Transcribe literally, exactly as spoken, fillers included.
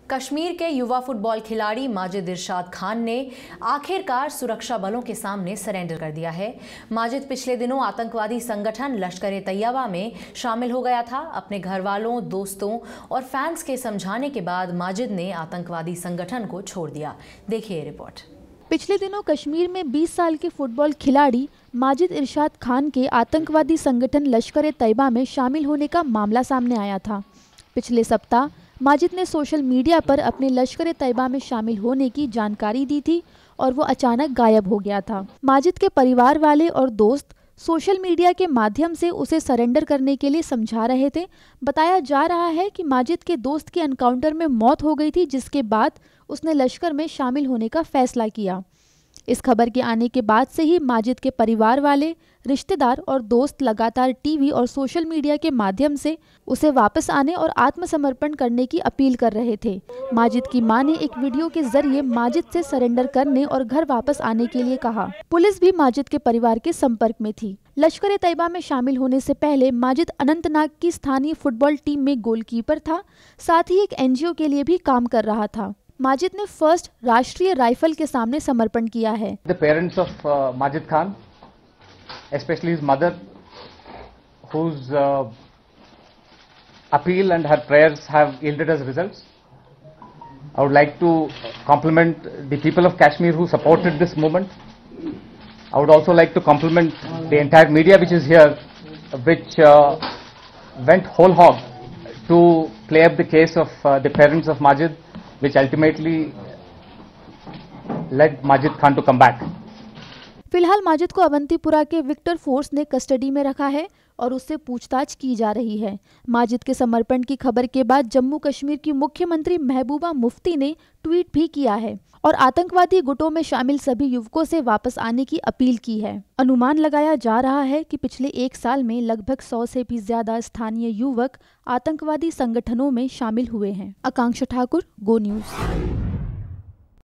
कश्मीर के युवा फुटबॉल खिलाड़ी माजिद इरशाद खान ने आखिरकार सुरक्षा बलों के सामने सरेंडर कर दिया है। माजिद पिछले दिनों आतंकवादी संगठन लश्कर तैयबा में शामिल हो गया था। अपने घर वालों, दोस्तों और फैंस के समझाने के बाद माजिद ने आतंकवादी संगठन को छोड़ दिया। देखिए रिपोर्ट। पिछले दिनों कश्मीर में बीस साल के फुटबॉल खिलाड़ी माजिद इरशाद खान के आतंकवादी संगठन लश्कर तैयबा में शामिल होने का मामला सामने आया था। पिछले सप्ताह माजिद ने सोशल मीडिया पर अपने लश्कर तैयबा में शामिल होने की जानकारी दी थी और वो अचानक गायब हो गया था। माजिद के परिवार वाले और दोस्त सोशल मीडिया के माध्यम से उसे सरेंडर करने के लिए समझा रहे थे। बताया जा रहा है कि माजिद के दोस्त की एनकाउंटर में मौत हो गई थी, जिसके बाद उसने लश्कर में शामिल होने का फैसला किया। इस खबर के आने के बाद से ही माजिद के परिवार वाले, रिश्तेदार और दोस्त लगातार टीवी और सोशल मीडिया के माध्यम से उसे वापस आने और आत्मसमर्पण करने की अपील कर रहे थे। माजिद की मां ने एक वीडियो के जरिए माजिद से सरेंडर करने और घर वापस आने के लिए कहा। पुलिस भी माजिद के परिवार के संपर्क में थी। लश्कर तैयबा में शामिल होने से पहले माजिद अनंतनाग की स्थानीय फुटबॉल टीम में गोलकीपर था। साथ ही एक एनजीओ के लिए भी काम कर रहा था। माजिद ने फर्स्ट राष्ट्रीय राइफल के सामने समर्पण किया है। The parents of uh, Majid Khan, especially his mother, whose uh, appeal and her prayers have yielded us results. I would like to compliment the people of Kashmir who supported this movement. I would also like to compliment the entire media which is here, which uh, went whole hog to play up the case of uh, the parents of Majid, which ultimately led Majid Khan to come back. फिलहाल माजिद को अवंतीपुरा के Victor force ने custody में रखा है और उससे पूछताछ की जा रही है। माजिद के समर्पण की खबर के बाद जम्मू कश्मीर की मुख्यमंत्री महबूबा मुफ्ती ने ट्वीट भी किया है और आतंकवादी गुटों में शामिल सभी युवकों से वापस आने की अपील की है। अनुमान लगाया जा रहा है कि पिछले एक साल में लगभग सौ से भी ज्यादा स्थानीय युवक आतंकवादी संगठनों में शामिल हुए हैं। Akanksha Thakur, Go news.